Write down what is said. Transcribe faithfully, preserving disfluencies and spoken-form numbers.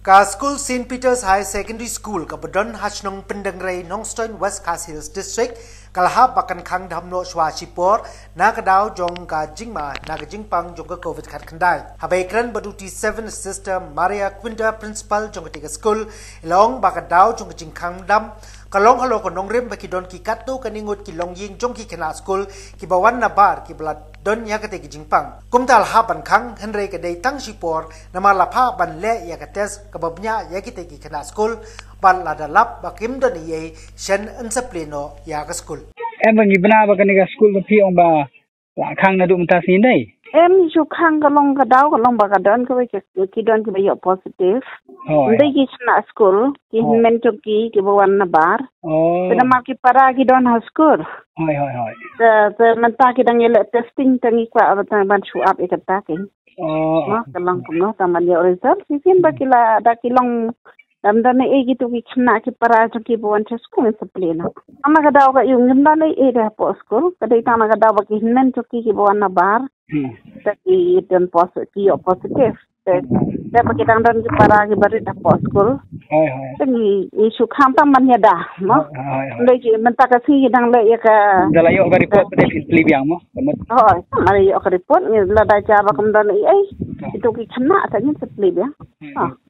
Ka school Saint Peter's High Secondary School ka bedon Hashnong Pyndengrei Nongstoin West Khasi Hills District kalahap bakan Khang dhamno shwa Shipor na kadao jong ka jingma na ka jingpang jong ka COVID khat khandai habai kran baduti seven sister Maria Quinta principal jong ka school ilong bakadao jong ka jingkhang dam kalong halo ko nongrem baki don ki katto kaningut ki longying jong ki kana school ki bawan na bar ki blat don ya kate ki jingpang kumtal haban Khang henre ka dei tang Shipor nama lapha ban le ya ka tes ka babnya ya kite ki kana school ban la dalap bakim don ye shen ensapleno ya ka school em bagi bana ba kani ka school phi ong ba la Khang na dum ta sin dai em chu Khang ka long ka dau ka long ba ka don ka ki don ki ba yo positive ndai ki na school ki men to ki ki bawan na bar oh na ma ki para ki don ha school hoi hoi hoi the the man ta ki dang yele testing tangi kwa ba ta ban chu up ikata ki oh no ka long ko no ta man yo result si sin ba ki la da ki long dam dan e gitu ki chna ki para to ki bawan cha school sa plena ama ka daw ka yung ngam dan e da po school ka dai ta ma ka daw ba ki men to ki ki bawan na bar ta ki den positive ki yo positive ta ta ba ki dang dan ki para ki bari da po school hoi hoi tangi isu Khang ta man ya da mo ndai ki man ta ka si dang le ya ka dala yo ka report pa din libyang mo hoi ma yo ka report ni la da cha ba kam dan e ai itu ki chna ta ni sa libyang ha